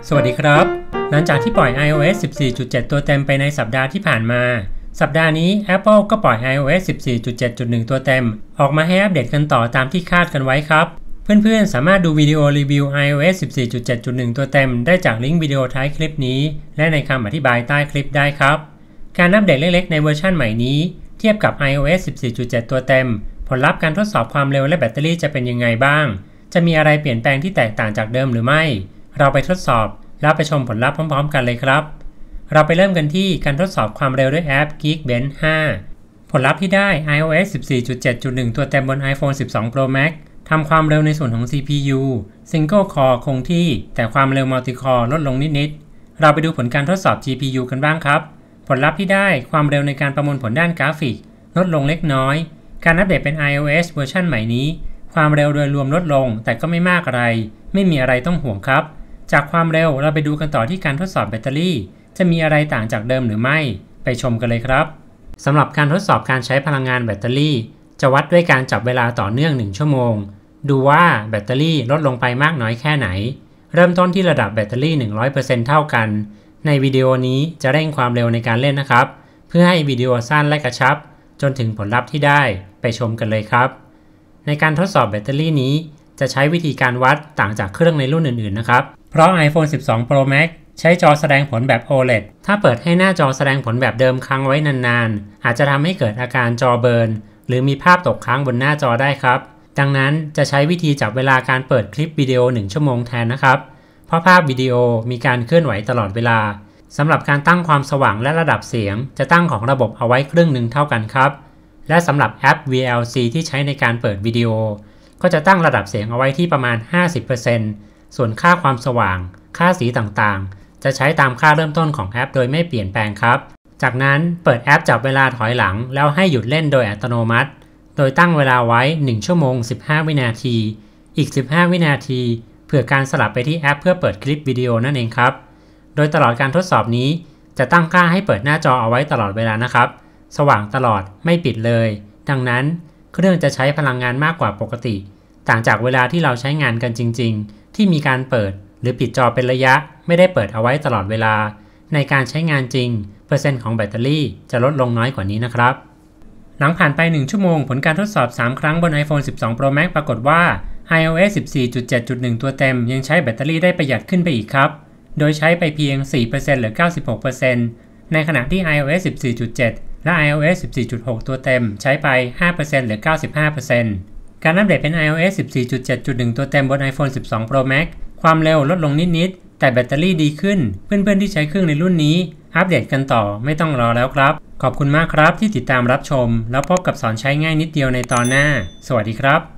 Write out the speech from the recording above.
สวัสดีครับหลังจากที่ปล่อย iOS 14.7 ตัวเต็มไปในสัปดาห์ที่ผ่านมาสัปดาห์นี้ Apple ก็ปล่อย iOS 14.7.1 ตัวเต็มออกมาให้อัปเดตกันต่อตามที่คาดกันไว้ครับเพื่อนๆสามารถดูวิดีโอรีวิว iOS 14.7.1 ตัวเต็มได้จากลิงก์วิดีโอท้ายคลิปนี้และในคำอธิบายใต้คลิปได้ครับการอัปเดตเล็กๆในเวอร์ชันใหม่นี้เทียบกับ iOS 14.7 ตัวเต็มผลลัพธ์การทดสอบความเร็วและแบตเตอรี่จะเป็นยังไงบ้างจะมีอะไรเปลี่ยนแปลงที่แตกต่างจากเดิมหรือไม่เราไปทดสอบแล้วไปชมผลลัพธ์พร้อมๆกันเลยครับเราไปเริ่มกันที่การทดสอบความเร็วด้วยแอป Geekbench 5 ผลลัพธ์ที่ได้ iOS 14.7.1 ตัวเต็มบน iPhone 12 Pro Max ทำความเร็วในส่วนของ CPU Single Core คงที่แต่ความเร็ว Multi Core ลดลงนิดๆเราไปดูผลการทดสอบ GPU กันบ้างครับผลลัพธ์ที่ได้ความเร็วในการประมวลผลด้านกราฟิกลดลงเล็กน้อยการอัปเดตเป็น iOS เวอร์ชันใหม่นี้ความเร็วโดยรวมลดลงแต่ก็ไม่มากอะไรไม่มีอะไรต้องห่วงครับจากความเร็วเราไปดูกันต่อที่การทดสอบแบตเตอรี่จะมีอะไรต่างจากเดิมหรือไม่ไปชมกันเลยครับสำหรับการทดสอบการใช้พลังงานแบตเตอรี่จะวัดด้วยการจับเวลาต่อเนื่อง1ชั่วโมงดูว่าแบตเตอรี่ลดลงไปมากน้อยแค่ไหนเริ่มต้นที่ระดับแบตเตอรี่ 100% เท่ากันในวิดีโอนี้จะเร่งความเร็วในการเล่นนะครับเพื่อให้วิดีโอสั้นและกระชับจนถึงผลลัพธ์ที่ได้ไปชมกันเลยครับในการทดสอบแบตเตอรี่นี้จะใช้วิธีการวัดต่างจากเครื่องในรุ่นอื่นๆนะครับเพราะ iPhone 12 Pro Max ใช้จอแสดงผลแบบ OLED ถ้าเปิดให้หน้าจอแสดงผลแบบเดิมค้างไว้นานๆอาจจะทำให้เกิดอาการจอเบิร์นหรือมีภาพตกค้างบนหน้าจอได้ครับดังนั้นจะใช้วิธีจับเวลาการเปิดคลิปวิดีโอ1ชั่วโมงแทนนะครับเพราะภาพวิดีโอมีการเคลื่อนไหวตลอดเวลาสำหรับการตั้งความสว่างและระดับเสียงจะตั้งของระบบเอาไว้ครึ่งหนึ่งเท่ากันครับและสำหรับแอป VLC ที่ใช้ในการเปิดวิดีโอก็จะตั้งระดับเสียงเอาไว้ที่ประมาณ 50% ส่วนค่าความสว่างค่าสีต่างๆจะใช้ตามค่าเริ่มต้นของแอปโดยไม่เปลี่ยนแปลงครับจากนั้นเปิดแอปจับเวลาถอยหลังแล้วให้หยุดเล่นโดยอัตโนมัติโดยตั้งเวลาไว้1ชั่วโมง15วินาทีอีก15วินาทีเผื่อการสลับไปที่แอปเพื่อเปิดคลิปวิดีโอนั่นเองครับโดยตลอดการทดสอบนี้จะตั้งค่าให้เปิดหน้าจอเอาไว้ตลอดเวลานะครับสว่างตลอดไม่ปิดเลยดังนั้นเครื่องจะใช้พลังงานมากกว่าปกติต่างจากเวลาที่เราใช้งานกันจริงๆที่มีการเปิดหรือปิดจอเป็นระยะไม่ได้เปิดเอาไว้ตลอดเวลาในการใช้งานจริงเปอร์เซ็นต์ของแบตเตอรี่จะลดลงน้อยกว่านี้นะครับหลังผ่านไป1ชั่วโมงผลการทดสอบ3ครั้งบน iPhone 12 Pro Max ปรากฏว่า iOS 14.7.1 ตัวเต็มยังใช้แบตเตอรี่ได้ประหยัดขึ้นไปอีกครับโดยใช้ไปเพียง 4% หรือ 96% ในขณะที่ iOS 14.7 และ iOS 14.6 ตัวเต็มใช้ไป 5% หรือ 95% การอัปเดตเป็น iOS 14.7.1 ตัวเต็มบน iPhone 12 Pro Max ความเร็วลดลงนิดๆแต่แบตเตอรี่ดีขึ้นเพื่อนๆที่ใช้เครื่องในรุ่นนี้อัปเดตกันต่อไม่ต้องรอแล้วครับขอบคุณมากครับที่ติดตามรับชมแล้วพบกับสอนใช้ง่ายนิดเดียวในตอนหน้าสวัสดีครับ